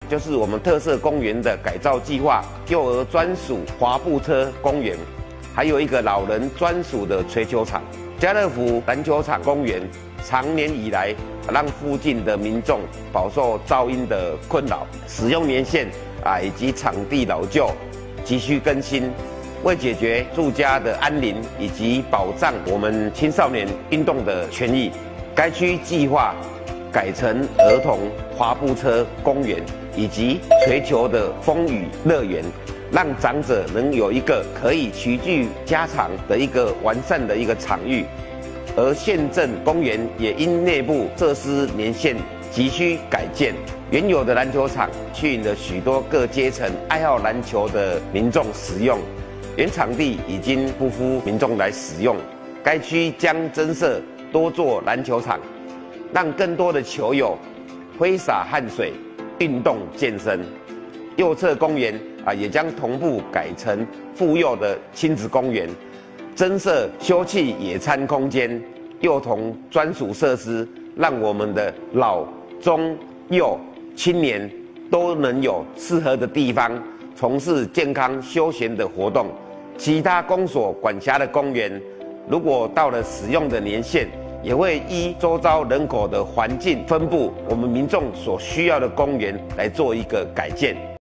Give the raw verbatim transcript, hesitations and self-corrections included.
就是我们特色公园的改造计划，幼儿专属滑步车公园，还有一个老人专属的槌球场。家乐福篮球场公园长年以来让附近的民众饱受噪音的困扰，使用年限啊以及场地老旧，急需更新。为解决住家的安宁以及保障我们青少年运动的权益，该区计划改成儿童滑步车公园以及槌球的风雨乐园，让长者能有一个可以齐聚家常的一个完善的一个场域。而县政公园也因内部设施年限急需改建，原有的篮球场吸引了许多各阶层爱好篮球的民众使用，原场地已经不敷民众来使用，该区将增设多座篮球场，让更多的球友挥洒汗水运动健身。右侧公园啊，也将同步改成妇幼的亲子公园，增设休憩野餐空间、幼童专属设施，让我们的老、中、幼、青年都能有适合的地方从事健康休闲的活动。其他公所管辖的公园，如果到了使用的年限，也会依周遭人口的环境分布，我们民众所需要的公园来做一个改建。